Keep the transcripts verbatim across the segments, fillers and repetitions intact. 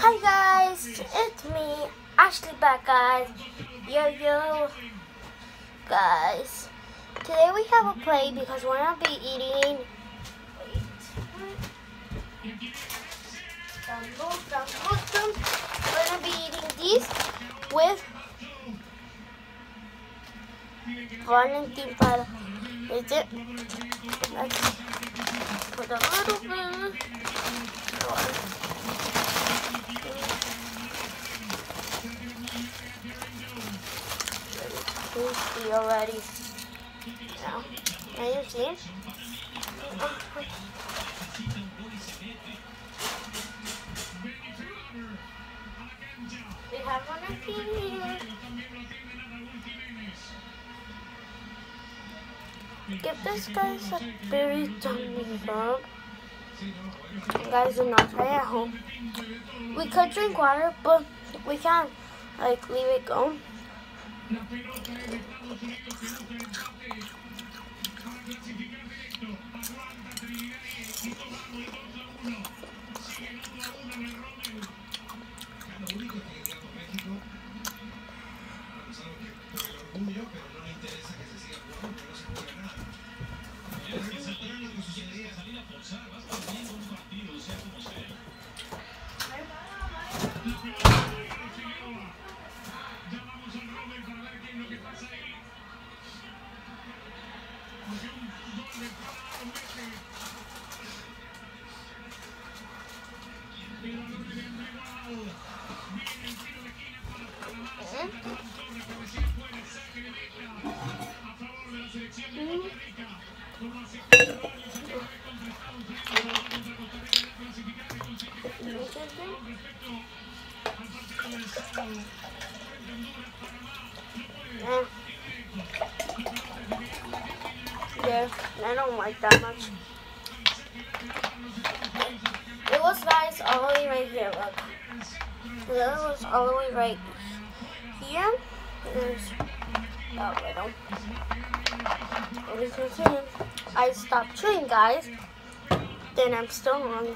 Hi guys, it's me, Ashley back guys. Yo yo guys. Today we have a play because we're gonna be eating wait. Dum, dum, dum, dum. We're gonna be eating these with Valentin para is it? Let's put a little bit. Tasty already. Now, can you see? We have one here. Give this guys a very tummy rub. Guys, do not try at home. We could drink water, but we can't like leave it go. Yeah, I don't like that much. It was nice all the way right here, look. The other was all the way right here. There's that little. As you can see, I stopped chewing, guys. Then I'm still on.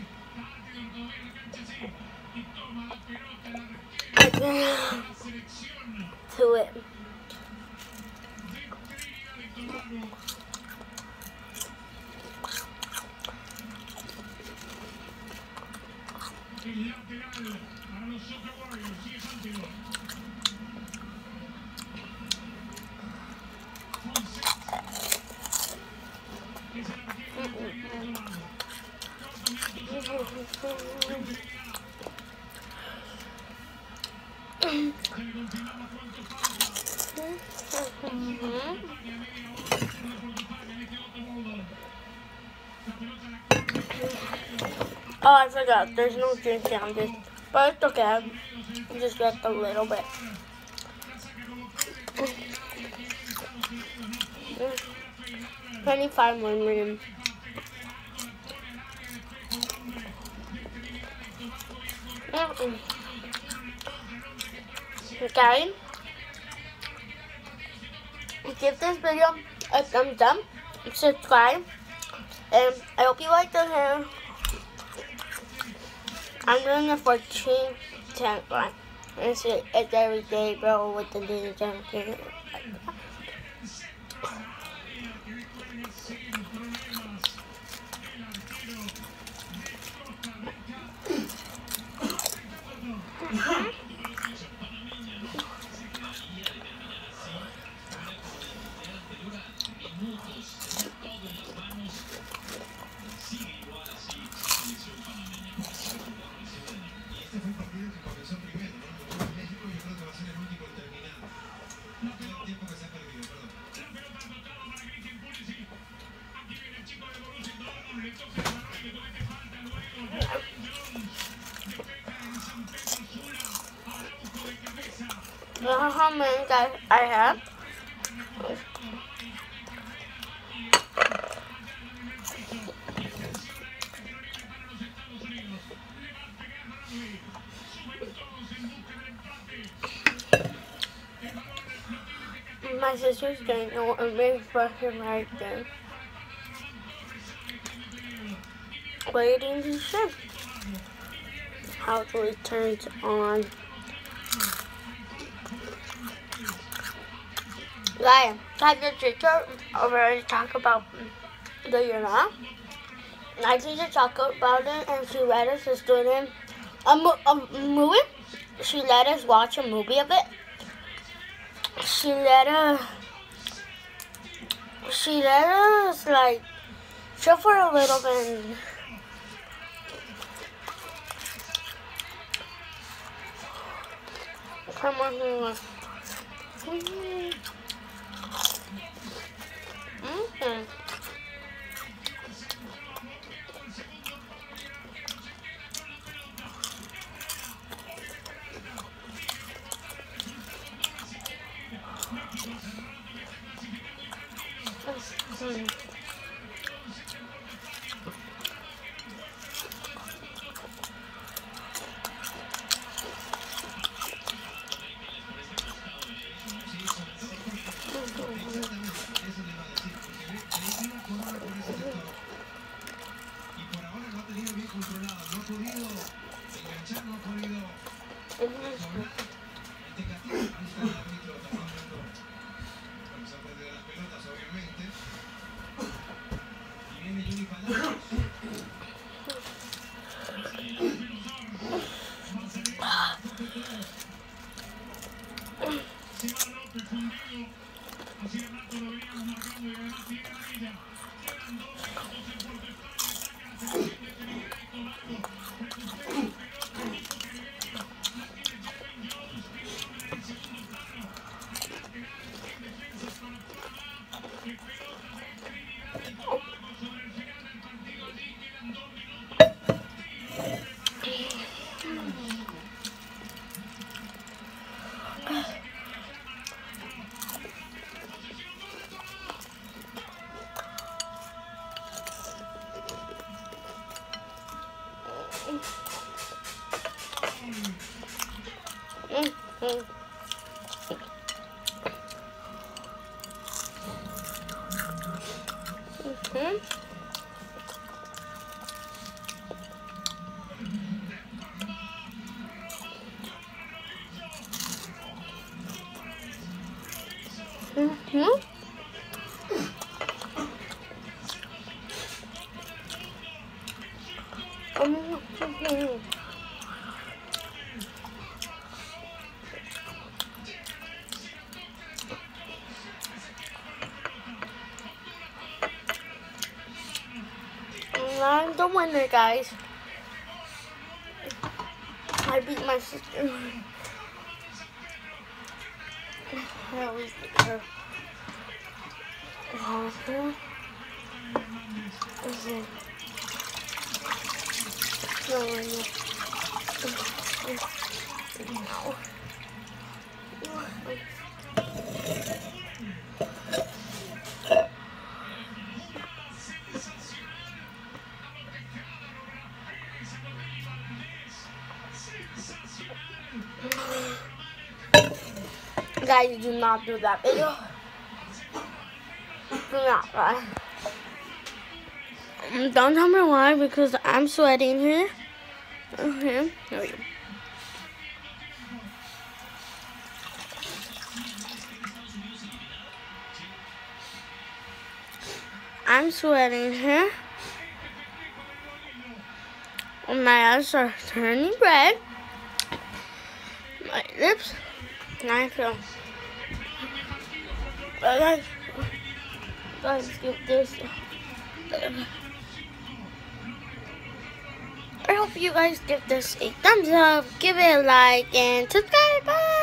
To it. Oh, I forgot. There's no drink on this, but it's okay. I just left a little bit. twenty-five more minutes. Okay. Give this video a thumbs up, subscribe, and I hope you like the hair. I'm doing a fourteen ten one. It's, it's every day, bro, with the ninja. You know how many guys I have? My sister's getting a big fucking right there. Waiting to ship. how it really turns on. Guys, have your teacher already talk about the Yuna? My teacher talked about it and she let us just do it in a, mo a movie. She let us watch a movie of it. She let us, she let us like chill for a little bit. Come on here. Mm-hmm. Mm-hmm. Mm-hmm. Mm-hmm. Mm-hmm. I'm the winner, guys. I beat my sister. That was her. Uh-huh. Mm-hmm. No, no. Guys, do not do that video. Do not, right? Don't tell me why, because I'm sweating here. Okay, here we go. I'm sweating here. My eyes are turning red. My lips, and I feel. Guys, guys, give this. I hope you guys give this a thumbs up, give it a like, and subscribe. Bye.